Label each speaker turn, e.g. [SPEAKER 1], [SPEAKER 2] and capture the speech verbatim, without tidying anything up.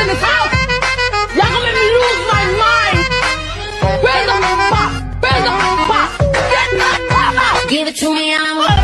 [SPEAKER 1] in this house. Y'all gonna make me lose my mind. Where's the pop? Where's the pop? Get the pop out.
[SPEAKER 2] Give it to me, I'm